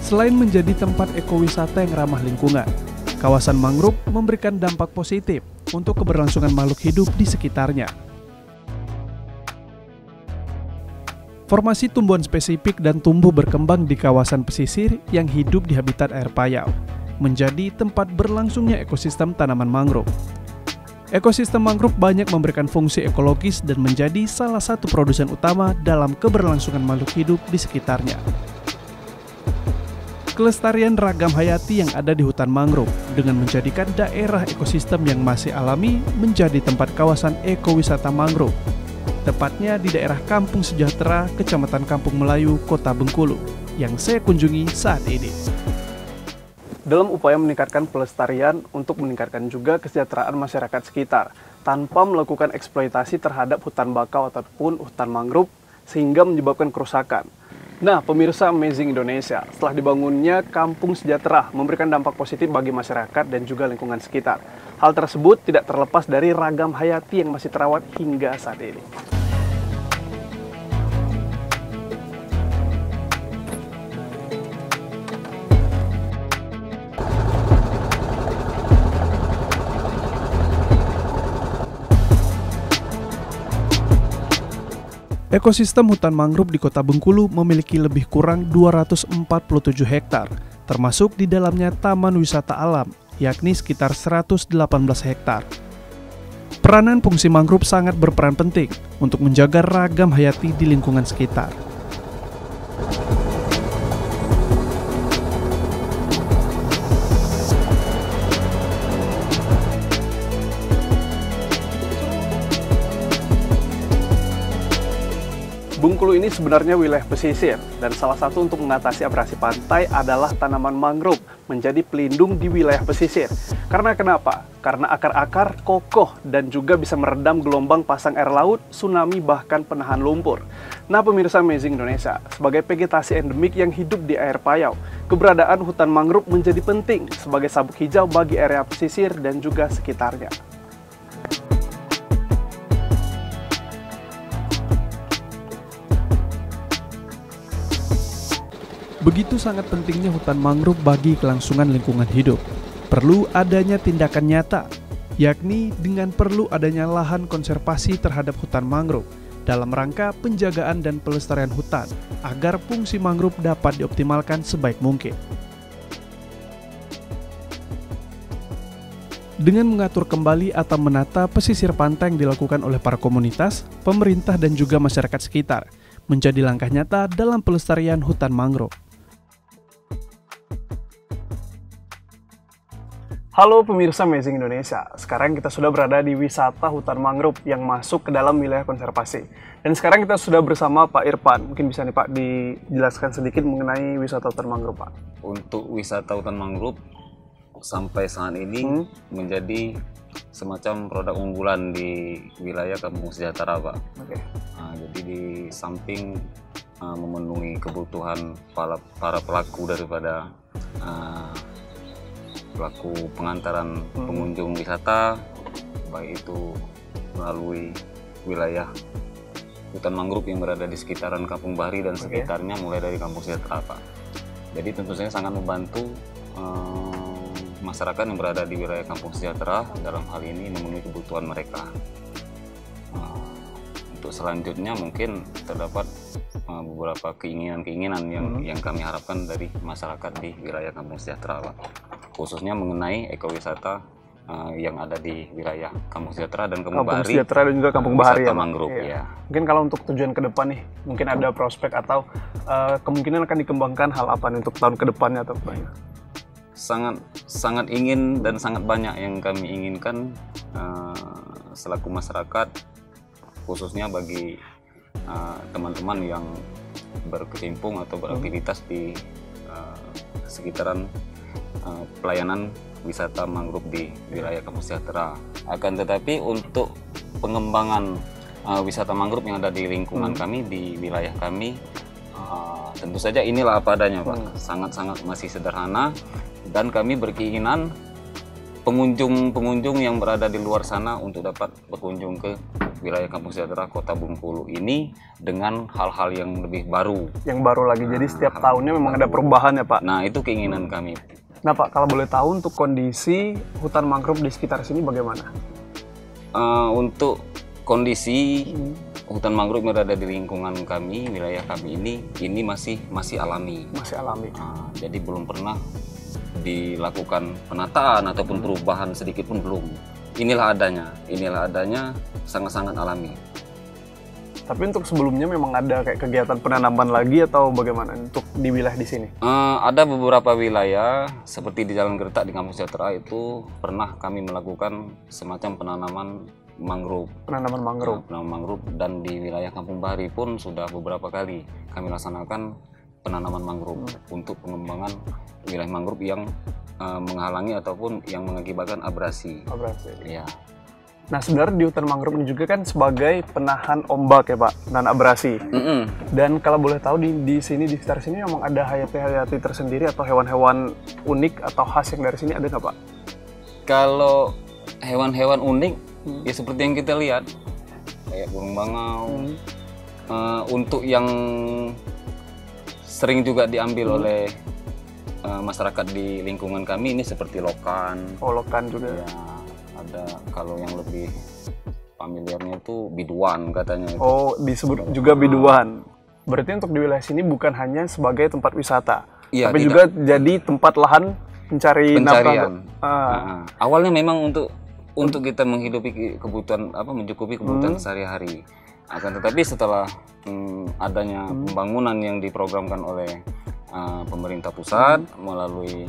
Selain menjadi tempat ekowisata yang ramah lingkungan, kawasan mangrove memberikan dampak positif untuk keberlangsungan makhluk hidup di sekitarnya. Formasi tumbuhan spesifik dan tumbuh berkembang di kawasan pesisir yang hidup di habitat air payau menjadi tempat berlangsungnya ekosistem tanaman mangrove. Ekosistem mangrove banyak memberikan fungsi ekologis dan menjadi salah satu produsen utama dalam keberlangsungan makhluk hidup di sekitarnya. Kelestarian ragam hayati yang ada di hutan mangrove dengan menjadikan daerah ekosistem yang masih alami menjadi tempat kawasan ekowisata mangrove, tepatnya di daerah Kampung Sejahtera, Kecamatan Kampung Melayu, Kota Bengkulu, yang saya kunjungi saat ini. Dalam upaya meningkatkan pelestarian untuk meningkatkan juga kesejahteraan masyarakat sekitar, tanpa melakukan eksploitasi terhadap hutan bakau ataupun hutan mangrove, sehingga menyebabkan kerusakan. Nah, pemirsa Amazing Indonesia, setelah dibangunnya Kampung Sejahtera memberikan dampak positif bagi masyarakat dan juga lingkungan sekitar. Hal tersebut tidak terlepas dari ragam hayati yang masih terawat hingga saat ini. Ekosistem hutan mangrove di Kota Bengkulu memiliki lebih kurang 247 hektar, termasuk di dalamnya taman wisata alam, yakni sekitar 118 hektar. Peranan fungsi mangrove sangat berperan penting untuk menjaga ragam hayati di lingkungan sekitar. Bengkulu ini sebenarnya wilayah pesisir, dan salah satu untuk mengatasi abrasi pantai adalah tanaman mangrove menjadi pelindung di wilayah pesisir. Karena kenapa? Karena akar-akar kokoh dan juga bisa meredam gelombang pasang air laut, tsunami, bahkan penahan lumpur. Nah, pemirsa Amazing Indonesia, sebagai vegetasi endemik yang hidup di air payau, keberadaan hutan mangrove menjadi penting sebagai sabuk hijau bagi area pesisir dan juga sekitarnya. Begitu sangat pentingnya hutan mangrove bagi kelangsungan lingkungan hidup. Perlu adanya tindakan nyata, yakni dengan perlu adanya lahan konservasi terhadap hutan mangrove dalam rangka penjagaan dan pelestarian hutan agar fungsi mangrove dapat dioptimalkan sebaik mungkin. Dengan mengatur kembali atau menata pesisir pantai yang dilakukan oleh para komunitas, pemerintah dan juga masyarakat sekitar, menjadi langkah nyata dalam pelestarian hutan mangrove. Halo pemirsa Amazing Indonesia, sekarang kita sudah berada di wisata hutan mangrove yang masuk ke dalam wilayah konservasi. Dan sekarang kita sudah bersama Pak Irfan. Mungkin bisa nih Pak dijelaskan sedikit mengenai wisata hutan mangrove Pak. Untuk wisata hutan mangrove sampai saat ini menjadi semacam produk unggulan di wilayah Kampung Sejahtera Pak. Nah, jadi di samping memenuhi kebutuhan para pelaku daripada pelaku pengantaran pengunjung wisata, baik itu melalui wilayah hutan mangrove yang berada di sekitaran Kampung Bahari dan sekitarnya, mulai dari Kampung Sejahtera Pak. Jadi tentu saja sangat membantu masyarakat yang berada di wilayah Kampung Sejahtera dalam hal ini memenuhi kebutuhan mereka. Untuk selanjutnya mungkin terdapat beberapa keinginan-keinginan yang kami harapkan dari masyarakat di wilayah Kampung Sejahtera Pak, khususnya mengenai ekowisata yang ada di wilayah Kampung Sejahtera dan Kampung Bahari. Kampung Sejahtera dan juga Kampung Bahari ya, mangrove, ya. Mungkin kalau untuk tujuan ke depan nih, mungkin ada prospek atau kemungkinan akan dikembangkan hal apa nih untuk tahun ke depannya atau apa? Sangat ingin dan sangat banyak yang kami inginkan selaku masyarakat, khususnya bagi teman-teman yang berkecimpung atau beraktivitas di sekitaran pelayanan wisata mangrove di wilayah Kampung Sejahtera. Akan tetapi untuk pengembangan wisata mangrove yang ada di lingkungan kami, di wilayah kami, tentu saja inilah apa adanya Pak. Sangat-sangat masih sederhana, dan kami berkeinginan pengunjung yang berada di luar sana untuk dapat berkunjung ke wilayah Kampung Sejahtera Kota Bengkulu ini dengan hal-hal yang lebih baru. Yang baru lagi, jadi setiap tahunnya memang ada perubahan ya Pak? Nah, itu keinginan kami. Nah Pak, kalau boleh tahu untuk kondisi hutan mangrove di sekitar sini bagaimana? Untuk kondisi hutan mangrove yang berada di lingkungan kami, wilayah kami ini masih alami. Masih alami. Jadi belum pernah dilakukan penataan ataupun perubahan sedikit pun belum. Inilah adanya sangat-sangat alami. Tapi untuk sebelumnya memang ada kayak kegiatan penanaman lagi atau bagaimana untuk di wilayah di sini? Ada beberapa wilayah seperti di Jalan Gertak di Kampung Sejahtera itu pernah kami melakukan semacam penanaman mangrove. Penanaman mangrove. Penanaman mangrove, dan di wilayah Kampung Bahari pun sudah beberapa kali kami laksanakan penanaman mangrove untuk pengembangan wilayah mangrove yang menghalangi ataupun yang mengakibatkan abrasi. Abrasi. Iya. Nah sebenarnya di hutan mangrove ini juga kan sebagai penahan ombak ya Pak, dan abrasi. Dan kalau boleh tahu di sini di sekitar sini memang ada hayati-hayati tersendiri atau hewan-hewan unik atau khas yang dari sini ada nggak Pak? Kalau hewan-hewan unik ya seperti yang kita lihat kayak burung bangau. Untuk yang sering juga diambil oleh masyarakat di lingkungan kami ini seperti lokan. Oh lokan juga. Ya. Ada kalau yang lebih familiarnya itu biduan katanya. Oh disebut juga biduan. Berarti untuk di wilayah sini bukan hanya sebagai tempat wisata, ya, tapi juga jadi tempat lahan pencarian. Awalnya memang untuk kita menghidupi kebutuhan mencukupi kebutuhan sehari-hari. Akan tetapi setelah adanya pembangunan yang diprogramkan oleh pemerintah pusat melalui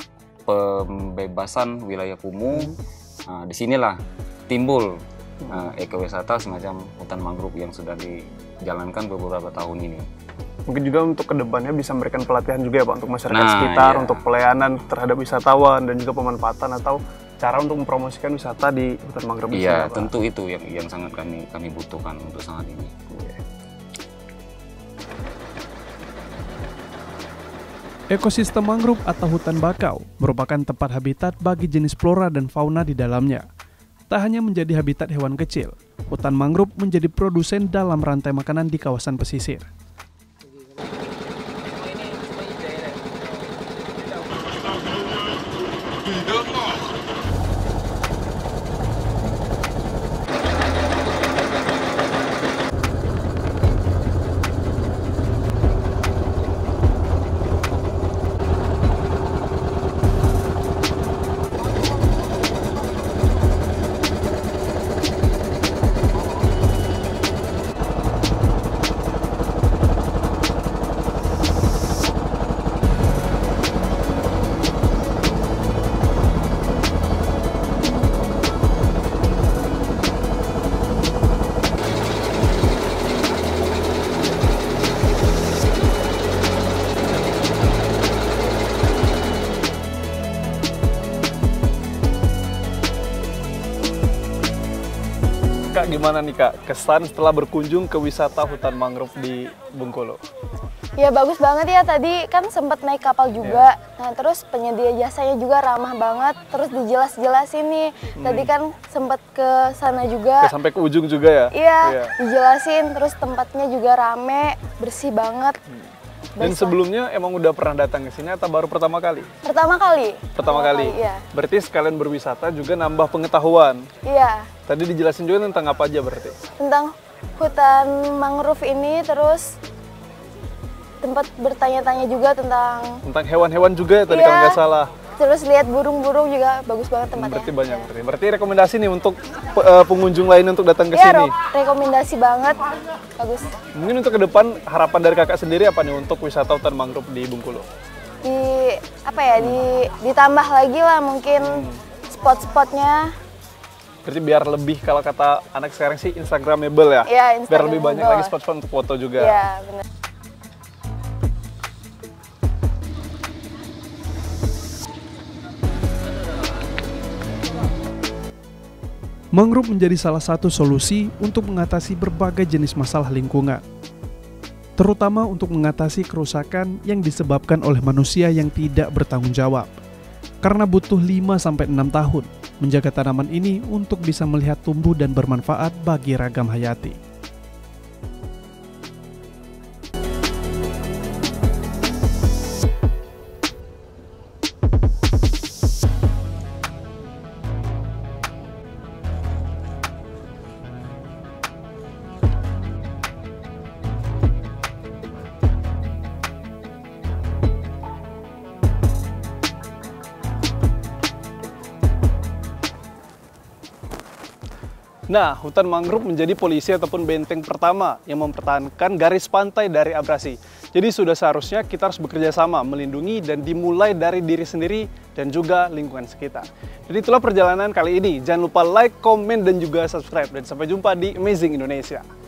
pembebasan wilayah kumuh. Disinilah timbul ekowisata semacam hutan mangrove yang sudah dijalankan beberapa tahun ini. Mungkin juga untuk kedepannya bisa memberikan pelatihan juga ya Pak untuk masyarakat sekitar, untuk pelayanan terhadap wisatawan dan juga pemanfaatan atau cara untuk mempromosikan wisata di hutan mangrove. Iya, tentu itu yang sangat kami butuhkan untuk saat ini. Ekosistem mangrove atau hutan bakau merupakan tempat habitat bagi jenis flora dan fauna di dalamnya. Tak hanya menjadi habitat hewan kecil, hutan mangrove menjadi produsen dalam rantai makanan di kawasan pesisir. Kak, gimana nih Kak kesan setelah berkunjung ke wisata hutan mangrove di Bengkulu? Ya bagus banget ya, tadi kan sempat naik kapal juga. Nah terus penyedia jasanya juga ramah banget, terus dijelas-jelasin nih. Tadi kan sempat ke sana juga. Sampai ke ujung juga ya? Iya, dijelasin, terus tempatnya juga rame, bersih banget. Dan sebelumnya emang udah pernah datang ke sini atau baru pertama kali? Pertama kali. Pertama kali, iya. Berarti sekalian berwisata juga nambah pengetahuan? Iya. Tadi dijelasin juga tentang apa aja berarti? Tentang hutan mangrove ini, terus tempat bertanya-tanya juga tentang hewan-hewan juga ya tadi kalau nggak salah. Terus lihat burung-burung juga, bagus banget tempatnya. Berarti banyak. Berarti rekomendasi nih untuk pengunjung lain untuk datang ke sini? Rekomendasi banget, bagus. Mungkin untuk ke depan harapan dari kakak sendiri apa nih untuk wisata hutan mangrove di Bengkulu? Ditambah lagi lah mungkin spot-spotnya. Berarti biar lebih, kalau kata anak sekarang sih Instagramable ya? Iya, Instagramable. Biar lebih banyak lagi spot-spot untuk foto juga. Iya, benar. Mangrove menjadi salah satu solusi untuk mengatasi berbagai jenis masalah lingkungan, terutama untuk mengatasi kerusakan yang disebabkan oleh manusia yang tidak bertanggung jawab. karena butuh 5-6 tahun menjaga tanaman ini untuk bisa melihat tumbuh dan bermanfaat bagi ragam hayati. Nah, hutan mangrove menjadi polisi ataupun benteng pertama yang mempertahankan garis pantai dari abrasi. Jadi sudah seharusnya kita harus bekerja sama melindungi dan dimulai dari diri sendiri dan juga lingkungan sekitar. Jadi itulah perjalanan kali ini. Jangan lupa like, komen, dan juga subscribe. Dan sampai jumpa di Amazing Indonesia.